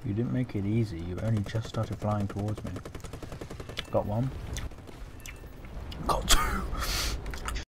You didn't make it easy, you only just started flying towards me. Got one. Got